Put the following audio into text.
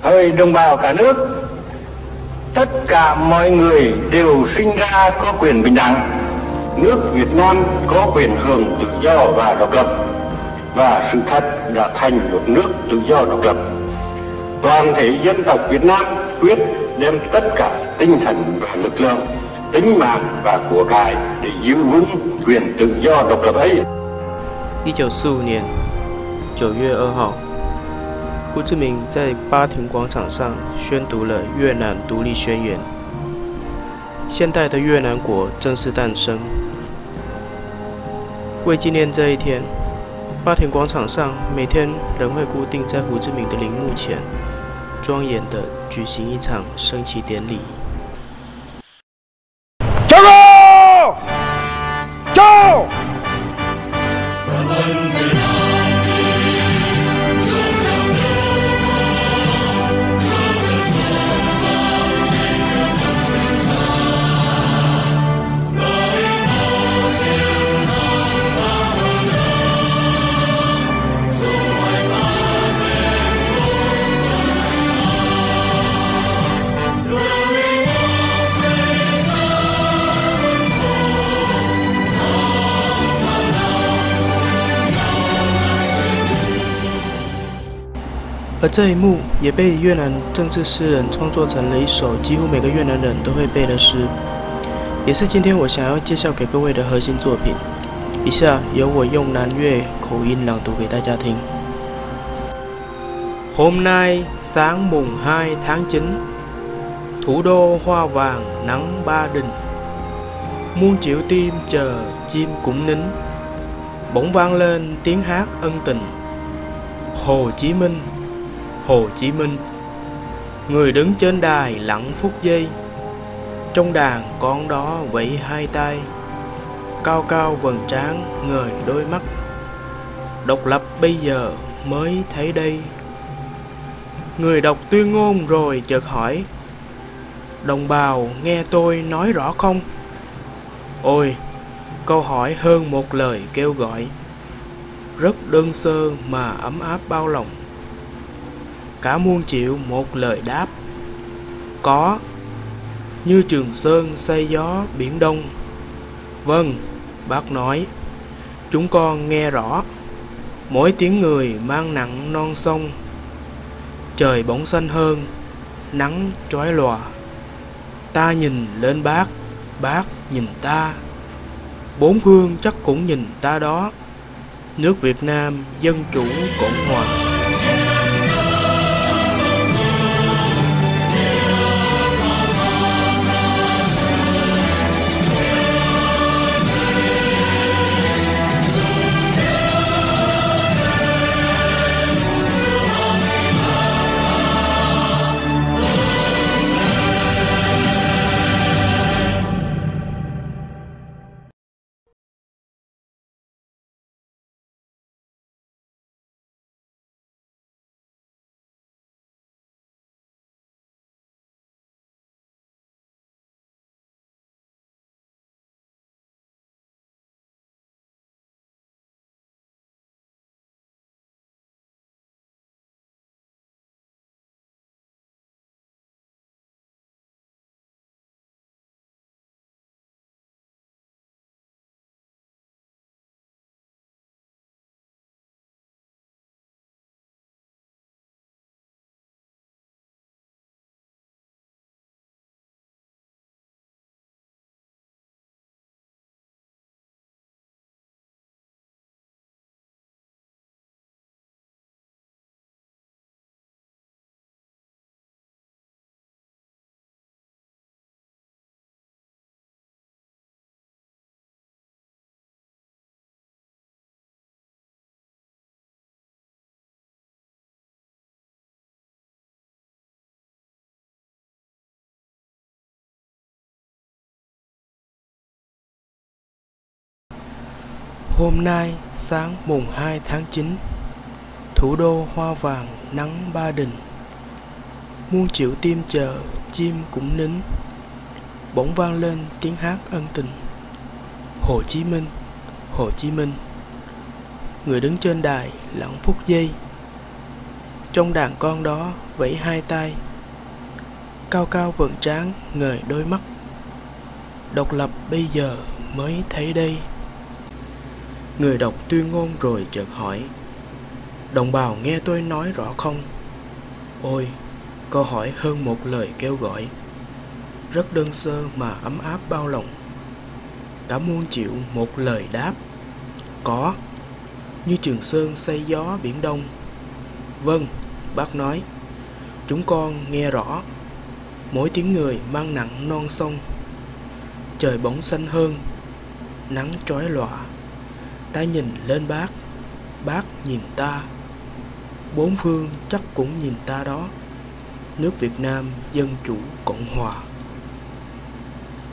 Hỡi đồng bào cả nước, tất cả mọi người đều sinh ra có quyền bình đẳng. Nước Việt Nam có quyền hưởng tự do và độc lập, và sự thật đã thành một nước tự do độc lập. Toàn thể dân tộc Việt Nam quyết đem tất cả tinh thần và lực lượng, tính mạng và của cải để giữ vững quyền tự do độc lập ấy. 1945年9月2号，胡志明在八亭广场上宣读了越南独立宣言。现代的越南国正式诞生。为纪念这一天，八亭广场上每天仍会固定在胡志明的陵墓前，庄严地举行一场升旗典礼。 站住！站！ 而这一幕也被越南政治诗人创作成了一首几乎每个越南人都会背的诗，也是今天我想要介绍给各位的核心作品。以下由我用南越口音朗读给大家听。Hôm nay sáng mùng 2 tháng 9, thủ đô hoa vàng nắng Ba Đình, muôn triệu tim chờ chim cũng nín, bỗng vang lên tiếng hát ân tình. Hồ Chí Minh, Hồ Chí Minh, người đứng trên đài lặng phút giây, trong đàn con đó vẫy hai tay, cao cao vầng trán ngời đôi mắt, độc lập bây giờ mới thấy đây. Người đọc tuyên ngôn rồi chợt hỏi, đồng bào nghe tôi nói rõ không? Ôi, câu hỏi hơn một lời kêu gọi, rất đơn sơ mà ấm áp bao lòng. Cả muôn triệu một lời đáp, có, như Trường Sơn xây gió biển Đông. Vâng, bác nói, chúng con nghe rõ, mỗi tiếng người mang nặng non sông. Trời bỗng xanh hơn, nắng chói lòa, ta nhìn lên bác nhìn ta, bốn phương chắc cũng nhìn ta đó. Nước Việt Nam Dân Chủ Cộng Hòa. Hôm nay sáng mùng 2 tháng 9, thủ đô hoa vàng nắng Ba Đình, muôn triệu tim chờ chim cũng nín, bỗng vang lên tiếng hát ân tình. Hồ Chí Minh, Hồ Chí Minh, người đứng trên đài lặng phút giây, trong đàn con đó vẫy hai tay, cao cao vầng trán ngời đôi mắt. Độc lập bây giờ mới thấy đây. Người đọc tuyên ngôn rồi chợt hỏi: đồng bào nghe tôi nói rõ không? Ôi, câu hỏi hơn một lời kêu gọi, rất đơn sơ mà ấm áp bao lòng. Cả muôn triệu một lời đáp: có, như Trường Sơn xây gió biển Đông. Vâng, bác nói, chúng con nghe rõ. Mỗi tiếng người mang nặng non sông. Trời bỗng xanh hơn, nắng chói lòa. Ta nhìn lên bác nhìn ta. Bốn phương chắc cũng nhìn ta đó. Nước Việt Nam Dân Chủ Cộng Hòa.